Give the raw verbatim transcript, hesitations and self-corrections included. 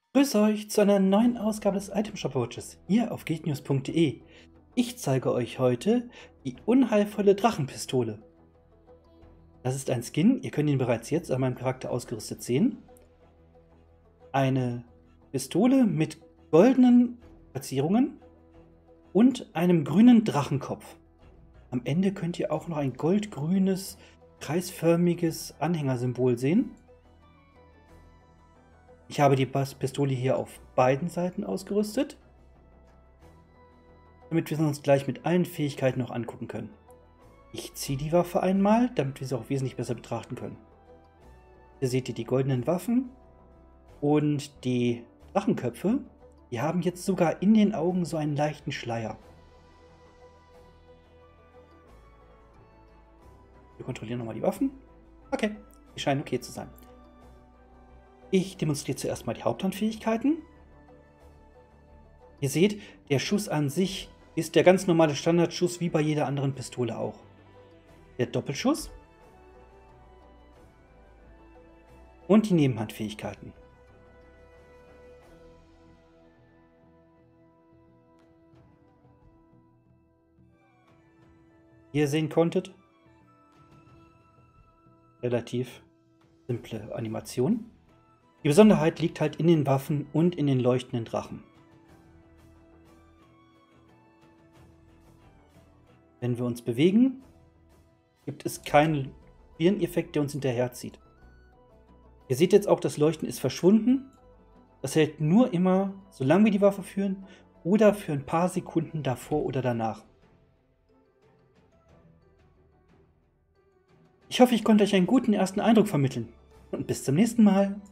Grüß euch zu einer neuen Ausgabe des Item Shop Watches hier auf geeknews punkt de. Ich zeige euch heute die unheilvolle Drachenpistole. Das ist ein Skin, ihr könnt ihn bereits jetzt an meinem Charakter ausgerüstet sehen. Eine Pistole mit goldenen Verzierungen und einem grünen Drachenkopf. Am Ende könnt ihr auch noch ein goldgrünes, kreisförmiges Anhängersymbol sehen. Ich habe die Pistole hier auf beiden Seiten ausgerüstet, damit wir uns gleich mit allen Fähigkeiten noch angucken können. Ich ziehe die Waffe einmal, damit wir sie auch wesentlich besser betrachten können. Hier seht ihr die goldenen Waffen und die Drachenköpfe. Die haben jetzt sogar in den Augen so einen leichten Schleier. Wir kontrollieren nochmal die Waffen. Okay, die scheinen okay zu sein. Ich demonstriere zuerst mal die Haupthandfähigkeiten. Ihr seht, der Schuss an sich ist der ganz normale Standardschuss wie bei jeder anderen Pistole auch. Der Doppelschuss und die Nebenhandfähigkeiten. Wie ihr sehen konntet, relativ simple Animation. Die Besonderheit liegt halt in den Waffen und in den leuchtenden Drachen. Wenn wir uns bewegen, gibt es keinen Birneneffekt, der uns hinterherzieht. Ihr seht jetzt auch, das Leuchten ist verschwunden. Das hält nur immer, solange wir die Waffe führen oder für ein paar Sekunden davor oder danach. Ich hoffe, ich konnte euch einen guten ersten Eindruck vermitteln. Und bis zum nächsten Mal.